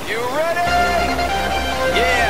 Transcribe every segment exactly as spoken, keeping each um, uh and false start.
You ready? Yeah.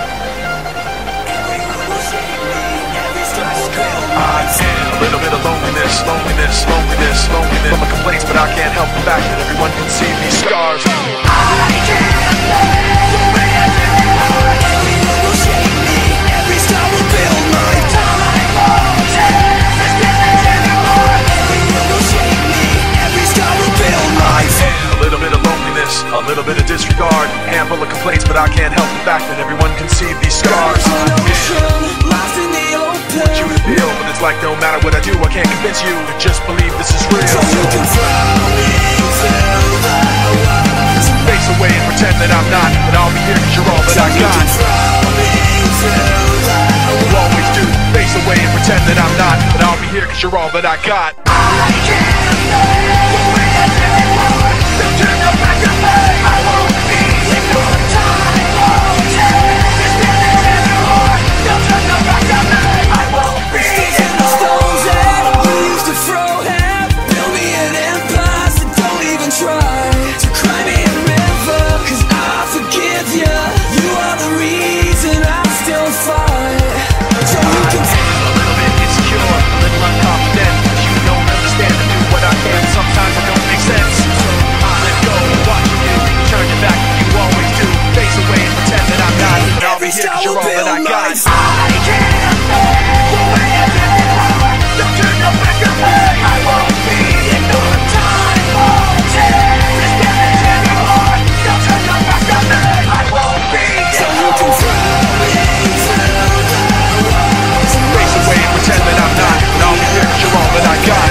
I am a little bit of loneliness, loneliness, loneliness, loneliness. From my complaints, but I can't help the fact that everyone can see these scars. I can't live the way I did before. Everyone will shake me, every star will build my time. Won't change this village anymore. Everyone will shake me, every star will build my time. A little bit of loneliness, a little bit of disregard. Handful of complaints, but I can't help the fact that everyone can see these scars. Lost in the open. You feel, but it's like no matter what I do, I can't convince you to just believe this is real. So you can throw me to the world. Face away and pretend that I'm not, but I'll be here cause you're all that I got. You can throw me to the world. You always do. Face away and pretend that I'm not, but I'll be here cause you're all that I got. I can't live the way I did before. Don't turn your back on me. I won't be ignored. Time won't change this village anymore. Don't turn your back on me. I won't be ignored. Stones that you used to throw at. Build me an empire, so don't even try to cry me a river, cause I forgive you. You are the reason I still fight. So you can tell a little bit insecure, a little unconfident, cause you don't understand and do what I can. Sometimes it don't make sense. So I let go, watching you turn your back, you always do. Face away and pretend that I'm not, and I'll be here cause you're all that I got. I can't live the way I did before. Don't turn your back on me. I won't be ignored. Time won't change this village anymore. Don't turn your back on me. I won't be ignored. So you can throw me to the world. Face away and pretend that I'm not, and I'll be here cause you're all that I got.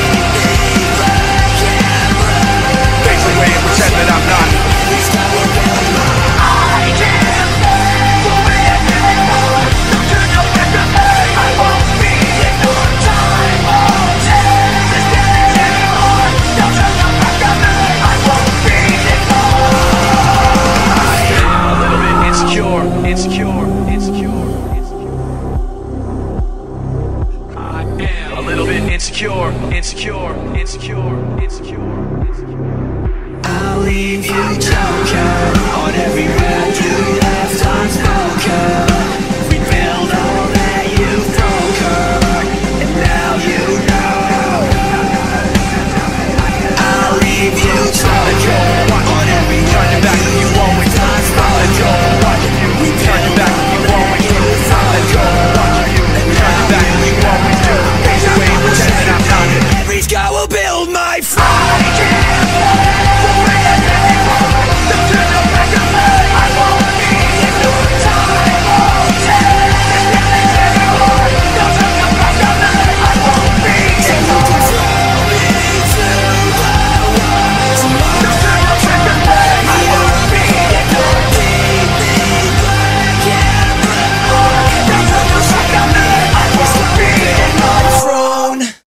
Face away and pretend that I'm not. I can't live the way I did before. Don't turn your back on me. I won't be ignored. Time won't change this village anymore. Don't turn your back on me. I won't be ignored. I am a little bit insecure, insecure, insecure, insecure. I am a little bit insecure, insecure, insecure, insecure, insecure. I'll leave you drunk.